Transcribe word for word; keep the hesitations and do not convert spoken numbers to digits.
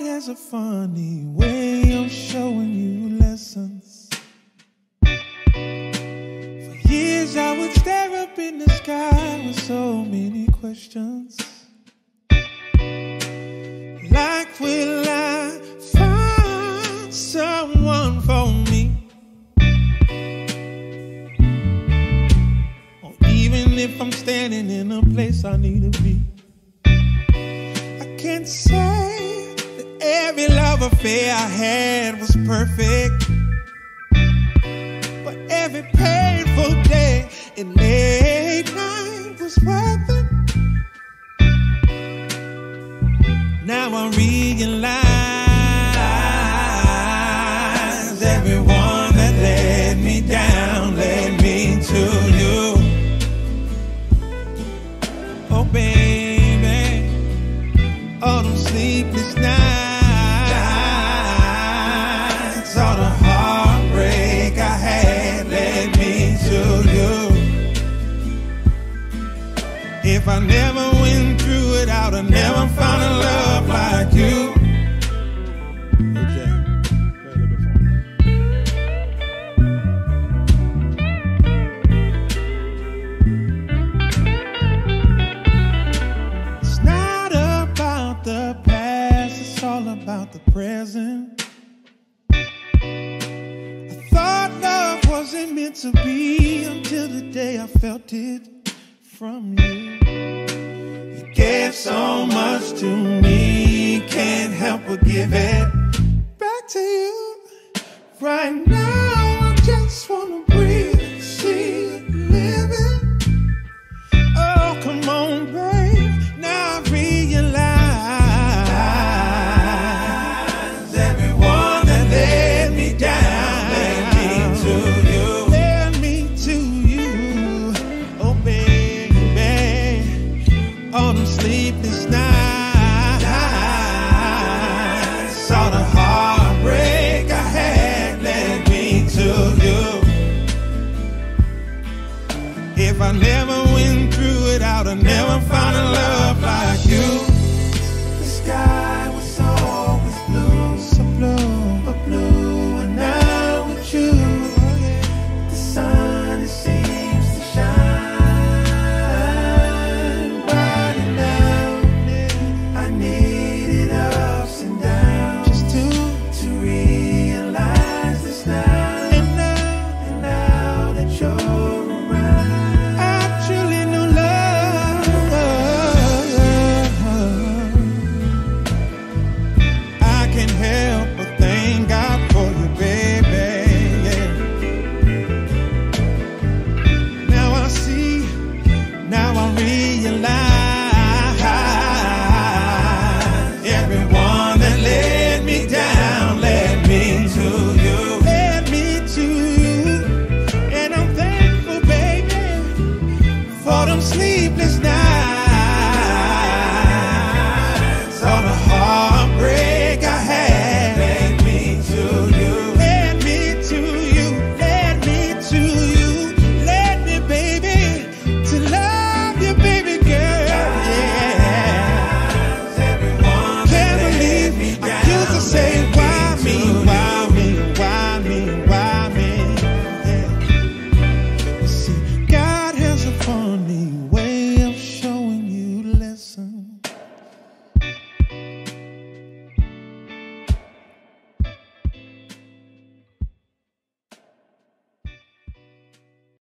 God has a funny way of showing you lessons. For years I would stare up in the sky with so many questions. Like, will I find someone for me? Or even if I'm standing in a place I need to be. I can't say that every love affair I had was perfect, but every painful day and late night was worth it. Now I realize everyone that let me down led me to you. Oh baby, all them sleepless nights, all the heartbreak I had led me to you. If I never went through it, I would've never found a love like you. Okay, play a little bit for me. It's not about the past, it's all about the present. I thought love wasn't meant to be until the day I felt it from you. You gave so much to me, can't help but give it back to you. Right now I just wanna breathe and see it living. Oh, come on, babe. Now I realize everyone that let me down led me to you. Led me to you. Oh, baby, all them sleepless nights, all the heartbreak I had led me to you. If I never